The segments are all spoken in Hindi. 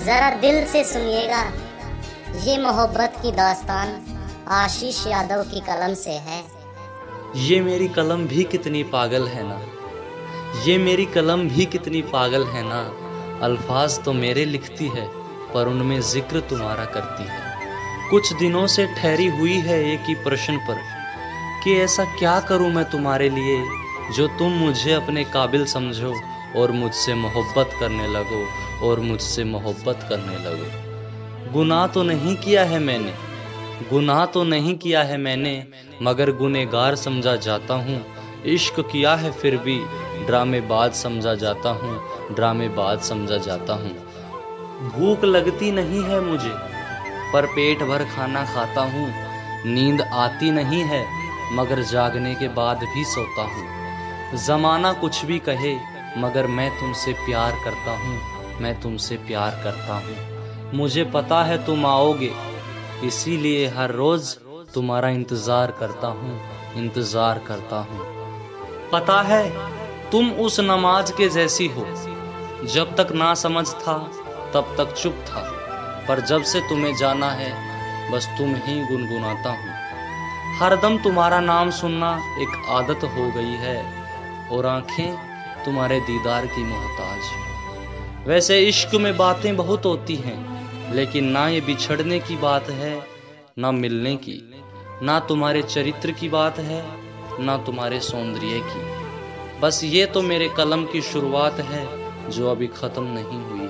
जरा दिल से सुनिएगा, ये मोहब्बत की दास्तान आशीष यादव की कलम से है। ये मेरी कलम भी कितनी पागल है ना, ये मेरी कलम भी कितनी पागल है ना। अल्फाज तो मेरे लिखती है पर उनमें जिक्र तुम्हारा करती है। कुछ दिनों से ठहरी हुई है एक ही प्रश्न पर कि ऐसा क्या करूं मैं तुम्हारे लिए जो तुम मुझे अपने काबिल समझो और मुझसे मोहब्बत करने लगो और मुझसे मोहब्बत करने लगो। गुनाह तो नहीं किया है मैंने, गुनाह तो नहीं किया है मैंने, मगर गुनहगार समझा जाता हूँ। इश्क किया है फिर भी ड्रामेबाज समझा जाता हूँ, ड्रामेबाज समझा जाता हूँ। भूख लगती नहीं है मुझे पर पेट भर खाना खाता हूँ। नींद आती नहीं है मगर जागने के बाद भी सोता हूँ। जमाना कुछ भी कहे मगर मैं तुमसे प्यार करता हूँ, मैं तुमसे प्यार करता हूँ। मुझे पता है तुम आओगे, इसीलिए हर रोज तुम्हारा इंतजार करता हूँ, इंतजार करता हूँ। पता है तुम उस नमाज के जैसी हो, जब तक ना समझ था तब तक चुप था, पर जब से तुम्हें जाना है बस तुम ही गुनगुनाता हूँ। हरदम तुम्हारा नाम सुनना एक आदत हो गई है और आंखें तुम्हारे दीदार की मोहताज। वैसे इश्क में बातें बहुत होती हैं, लेकिन ना ये बिछड़ने की बात है ना मिलने की, ना तुम्हारे चरित्र की बात है ना तुम्हारे सौंदर्य की। बस ये तो मेरे कलम की शुरुआत है जो अभी खत्म नहीं हुई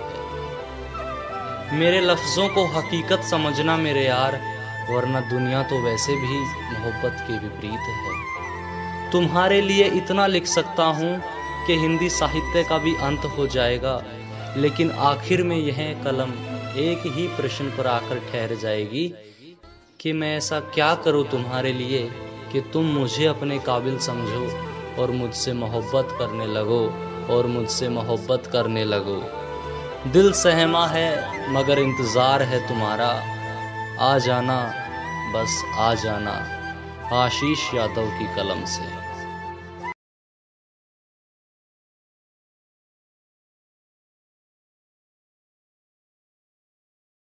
है। मेरे लफ्जों को हकीकत समझना मेरे यार, वरना दुनिया तो वैसे भी मोहब्बत के विपरीत है। तुम्हारे लिए इतना लिख सकता हूँ कि हिंदी साहित्य का भी अंत हो जाएगा, लेकिन आखिर में यह कलम एक ही प्रश्न पर आकर ठहर जाएगी कि मैं ऐसा क्या करूँ तुम्हारे लिए कि तुम मुझे अपने काबिल समझो और मुझसे मोहब्बत करने लगो और मुझसे मोहब्बत करने लगो। दिल सहमा है मगर इंतज़ार है तुम्हारा, आ जाना बस आ जाना। आशीष यादव की कलम से।